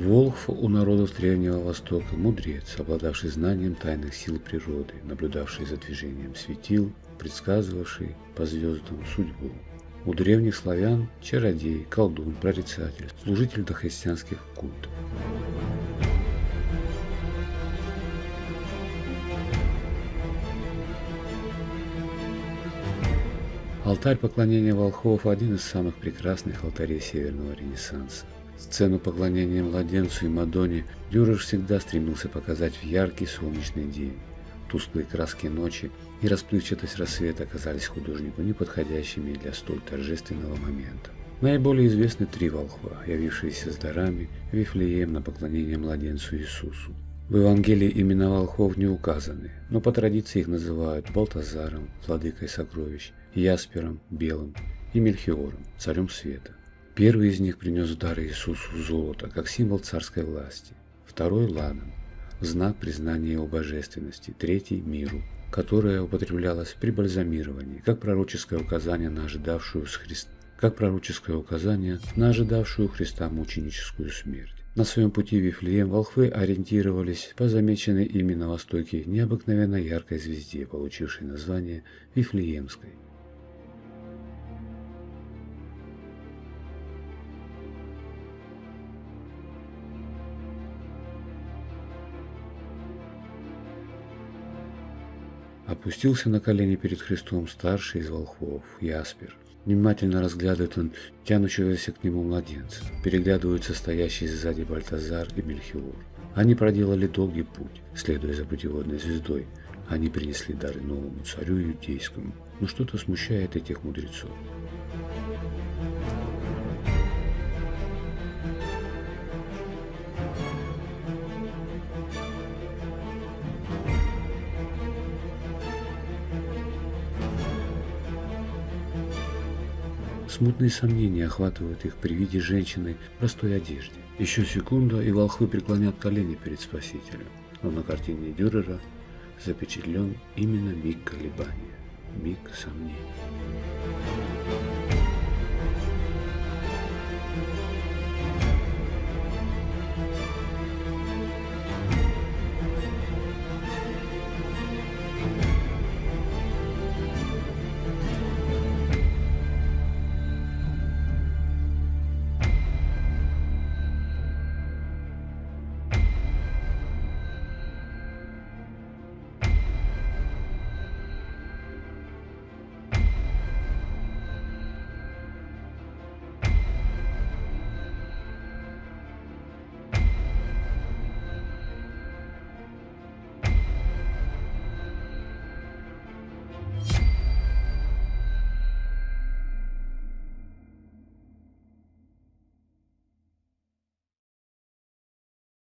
Волхв у народов Древнего Востока – мудрец, обладавший знанием тайных сил природы, наблюдавший за движением светил, предсказывавший по звездам судьбу. У древних славян – чародей, колдун, прорицатель, служитель дохристианских культов. Алтарь поклонения волхвов – один из самых прекрасных алтарей Северного Ренессанса. Сцену поклонения младенцу и Мадонне Дюрер всегда стремился показать в яркий солнечный день. Тусклые краски ночи и расплывчатость рассвета оказались художнику неподходящими для столь торжественного момента. Наиболее известны три волхва, явившиеся с дарами в Вифлеем на поклонение младенцу Иисусу. В Евангелии имена волхвов не указаны, но по традиции их называют Балтазаром, владыкой сокровищ, Яспером, Белым и Мельхиором, царем света. Первый из них принес в дар Иисусу золото, как символ царской власти, второй – ладан, в знак признания его божественности, третий – миру, которое употреблялось при бальзамировании, как пророческое указание на ожидавшую Христа мученическую смерть. На своем пути в Вифлеем волхвы ориентировались по замеченной ими на востоке необыкновенно яркой звезде, получившей название Вифлеемской. Опустился на колени перед Христом старший из волхвов, Яспер. Внимательно разглядывает он тянущегося к нему младенца. Переглядываются стоящие сзади Бальтазар и Мельхиор. Они проделали долгий путь, следуя за путеводной звездой. Они принесли дары новому царю иудейскому. Но что-то смущает этих мудрецов. Смутные сомнения охватывают их при виде женщины в простой одежде. Еще секунда, и волхвы преклонят колени перед Спасителем. Но на картине Дюрера запечатлен именно миг колебания, миг сомнений.